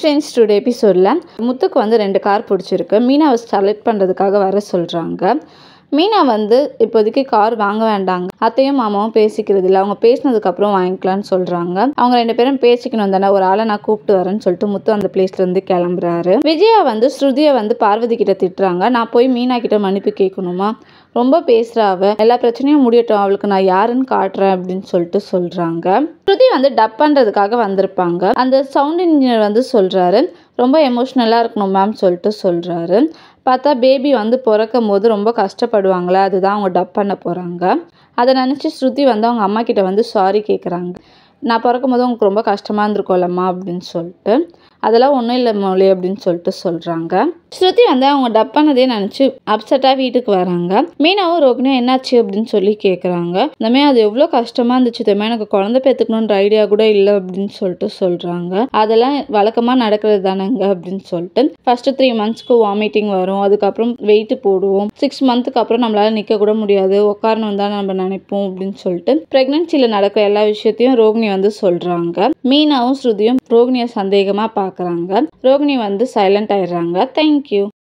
Friends, today எபிசோடில் முத்துக்கு வந்து 2 car பிடிச்சிருக்கு. மீனாவை செலக்ட் பண்ணுறதுக்காக வர சொல்கிறாங்க. மீனா வந்து இப்போதைக்கு கார் வாங்க வேண்டாங்க, அத்தையும் மாமாவும் பேசிக்கிறது இல்லை, அவங்க பேசினதுக்கப்புறம் வாங்கிக்கலான்னு சொல்கிறாங்க. அவங்க 2 பேரும் பேசிக்கணும் தானே, ஒரு ஆளை நான் கூப்பிட்டு வரேன்னு சொல்லிட்டு முத்து அந்த பிளேஸ்லேருந்து கிளம்புறாரு. விஜயா வந்து ஸ்ருதியை வந்து பார்வதி கிட்ட திட்டுறாங்க. நான் போய் மீனா கிட்ட மன்னிப்பு கேட்கணுமா, ரொம்ப பேசுகிறா, அவ எல்லா பிரச்சனையும் முடியட்டும், அவளுக்கு நான் யாருன்னு காட்டுறேன் அப்படின்னு சொல்லிட்டு சொல்கிறாங்க. ஸ்ருதி வந்து டப் பண்ணுறதுக்காக வந்திருப்பாங்க. அந்த சவுண்ட் இன்ஜினியர் வந்து சொல்கிறாரு, ரொம்ப எமோஷ்னலாக இருக்கணும் மேம் சொல்லிட்டு சொல்கிறாரு. பார்த்தா பேபி வந்து பிறக்கும் போது ரொம்ப கஷ்டப்படுவாங்களே, அதுதான் அவங்க டப் பண்ண போகிறாங்க. அதை நினச்சி ஸ்ருதி வந்து அவங்க அம்மா கிட்ட வந்து சாரி கேட்குறாங்க. நான் பிறக்கும் போது உங்களுக்கு ரொம்ப கஷ்டமாக இருந்திருக்கோம்லம்மா அப்படின்னு சொல்லிட்டு. அதெல்லாம் ஒன்றும் இல்லை மௌலி அப்படின்னு சொல்லிட்டு சொல்கிறாங்க. ஸ்ருதி வந்து அவங்க டப் பண்ணதே நினச்சி அப்செட்டாக வீட்டுக்கு வராங்க. மீனாவும் ரோகிணியும் என்னாச்சு அப்படின்னு சொல்லி கேட்குறாங்க. இந்தமாதிரி அது எவ்வளோ கஷ்டமாக இருந்துச்சு, இதுமாதிரி எனக்கு குழந்தை பெற்றுக்கணுன்ற ஐடியா கூட இல்லை அப்படின்னு சொல்லிட்டு சொல்கிறாங்க. அதெல்லாம் வழக்கமாக நடக்கிறது தானேங்க அப்படின்னு சொல்லிட்டு. ஃபர்ஸ்ட் 3 monthsக்கு வாமிட்டிங் வரும், அதுக்கப்புறம் வெயிட் போடுவோம், 6 monthக்கு அப்புறம் நம்மளால நிற்க கூட முடியாது, உட்காரணும் தான் நம்ம நினைப்போம் அப்படின்னு சொல்லிட்டு ப்ரெக்னென்சியில் நடக்கிற எல்லா விஷயத்தையும் ரோகிணி வந்து சொல்கிறாங்க. மீனாவும் ஸ்ருதியும் ரோகிணியை சந்தேகமாக பார்க்குறாங்க. ரோகிணி வந்து சைலண்ட் ஆயிடுறாங்க. தேங்க்யூ.